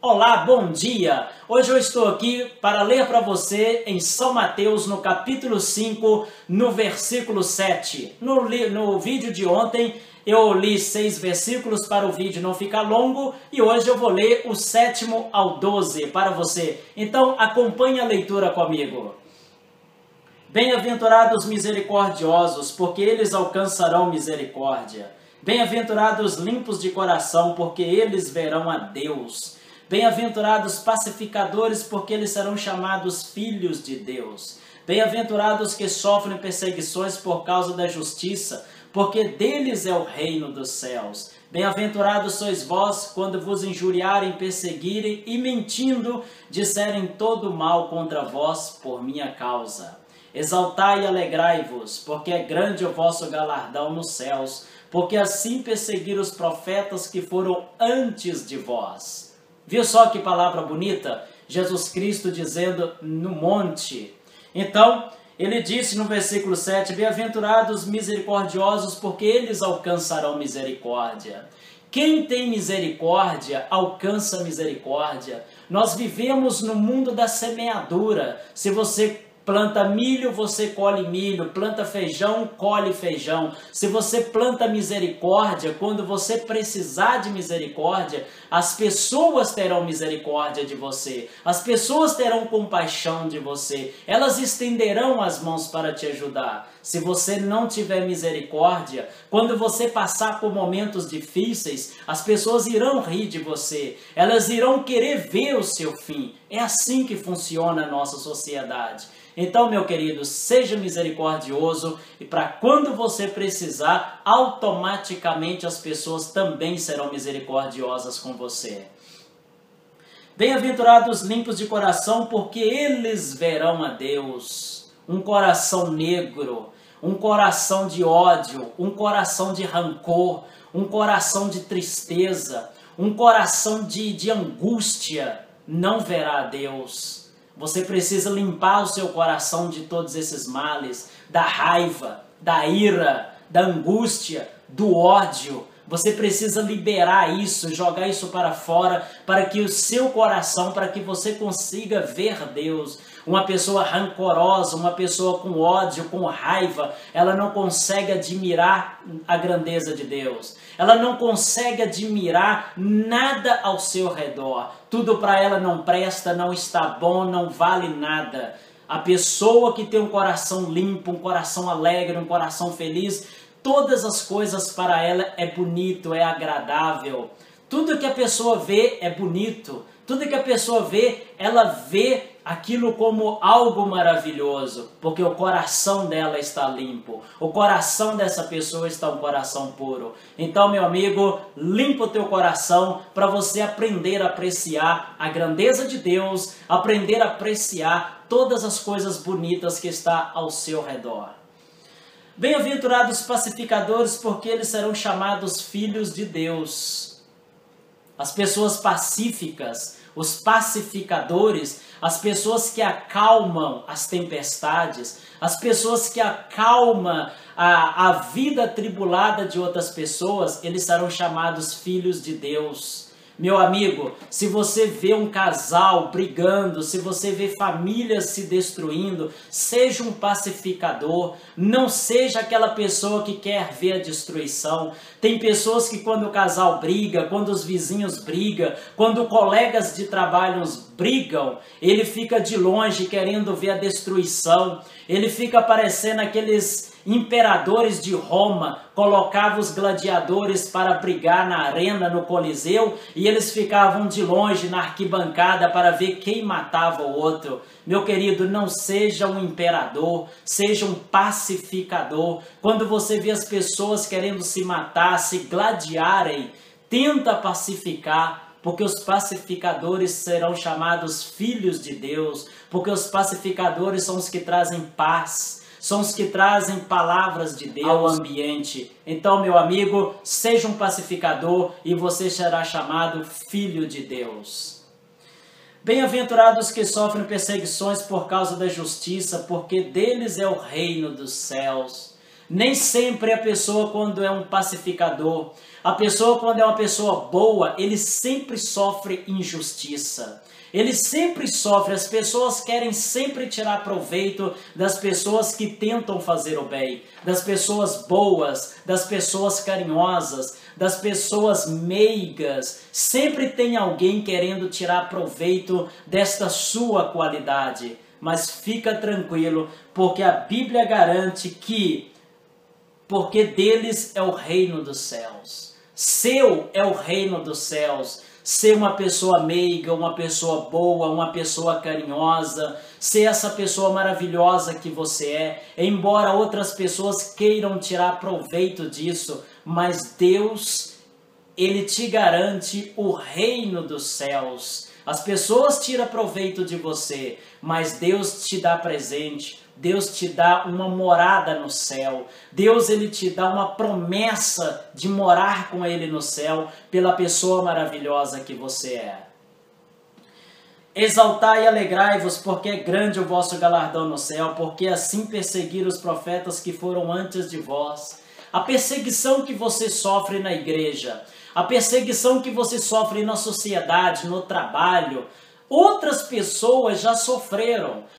Olá, bom dia! Hoje eu estou aqui para ler para você em São Mateus, no capítulo 5, no versículo 7. No vídeo de ontem eu li 6 versículos para o vídeo não ficar longo e hoje eu vou ler o 7º ao 12 para você. Então acompanhe a leitura comigo. Bem-aventurados misericordiosos, porque eles alcançarão misericórdia. Bem-aventurados limpos de coração, porque eles verão a Deus. Bem-aventurados pacificadores, porque eles serão chamados filhos de Deus. Bem-aventurados que sofrem perseguições por causa da justiça, porque deles é o reino dos céus. Bem-aventurados sois vós, quando vos injuriarem, perseguirem e mentindo, disserem todo mal contra vós por minha causa. Exaltai e alegrai-vos, porque é grande o vosso galardão nos céus, porque assim perseguiram os profetas que foram antes de vós. Viu só que palavra bonita? Jesus Cristo dizendo no monte. Então, ele disse no versículo 7, bem-aventurados misericordiosos, porque eles alcançarão misericórdia. Quem tem misericórdia, alcança misericórdia. Nós vivemos no mundo da semeadura. Se você planta milho, você colhe milho. Planta feijão, colhe feijão. Se você planta misericórdia, quando você precisar de misericórdia, as pessoas terão misericórdia de você. As pessoas terão compaixão de você. Elas estenderão as mãos para te ajudar. Se você não tiver misericórdia, quando você passar por momentos difíceis, as pessoas irão rir de você. Elas irão querer ver o seu fim. É assim que funciona a nossa sociedade. Então, meu querido, seja misericordioso e para quando você precisar, automaticamente as pessoas também serão misericordiosas com você. Bem-aventurados limpos de coração, porque eles verão a Deus. Um coração negro, um coração de ódio, um coração de rancor, um coração de tristeza, um coração de angústia, não verá a Deus. Você precisa limpar o seu coração de todos esses males, da raiva, da ira, da angústia, do ódio. Você precisa liberar isso, jogar isso para fora, para que o seu coração, para que você consiga ver Deus. Uma pessoa rancorosa, uma pessoa com ódio, com raiva, ela não consegue admirar a grandeza de Deus. Ela não consegue admirar nada ao seu redor. Tudo para ela não presta, não está bom, não vale nada. A pessoa que tem um coração limpo, um coração alegre, um coração feliz, todas as coisas para ela é bonito, é agradável. Tudo que a pessoa vê é bonito. Tudo que a pessoa vê, ela vê aquilo como algo maravilhoso, porque o coração dela está limpo. O coração dessa pessoa está um coração puro. Então, meu amigo, limpa o teu coração para você aprender a apreciar a grandeza de Deus, aprender a apreciar todas as coisas bonitas que está ao seu redor. Bem-aventurados pacificadores, porque eles serão chamados filhos de Deus. As pessoas pacíficas, os pacificadores, as pessoas que acalmam as tempestades, as pessoas que acalmam a vida atribulada de outras pessoas, eles serão chamados filhos de Deus. Meu amigo, se você vê um casal brigando, se você vê famílias se destruindo, seja um pacificador, não seja aquela pessoa que quer ver a destruição. Tem pessoas que quando o casal briga, quando os vizinhos brigam, quando colegas de trabalho brigam, ele fica de longe querendo ver a destruição, ele fica parecendo aqueles imperadores de Roma, colocavam os gladiadores para brigar na arena, no Coliseu, e eles ficavam de longe na arquibancada para ver quem matava o outro. Meu querido, não seja um imperador, seja um pacificador. Quando você vê as pessoas querendo se matar, se gladiarem, tenta pacificar, porque os pacificadores serão chamados filhos de Deus, porque os pacificadores são os que trazem paz, são os que trazem palavras de Deus ao ambiente. Então, meu amigo, seja um pacificador e você será chamado filho de Deus. Bem-aventurados que sofrem perseguições por causa da justiça, porque deles é o reino dos céus. Nem sempre a pessoa, quando é um pacificador, a pessoa, quando é uma pessoa boa, ele sempre sofre injustiça. Ele sempre sofre, as pessoas querem sempre tirar proveito das pessoas que tentam fazer o bem, das pessoas boas, das pessoas carinhosas, das pessoas meigas. Sempre tem alguém querendo tirar proveito desta sua qualidade. Mas fica tranquilo, porque a Bíblia garante que porque deles é o reino dos céus. Seu é o reino dos céus. Ser uma pessoa meiga, uma pessoa boa, uma pessoa carinhosa, ser essa pessoa maravilhosa que você é, embora outras pessoas queiram tirar proveito disso, mas Deus, Ele te garante o reino dos céus. As pessoas tiram proveito de você, mas Deus te dá presente. Deus te dá uma morada no céu. Deus, Ele te dá uma promessa de morar com Ele no céu pela pessoa maravilhosa que você é. Exaltai e alegrai-vos, porque é grande o vosso galardão no céu, porque assim perseguiram os profetas que foram antes de vós. A perseguição que você sofre na igreja, a perseguição que você sofre na sociedade, no trabalho, outras pessoas já sofreram.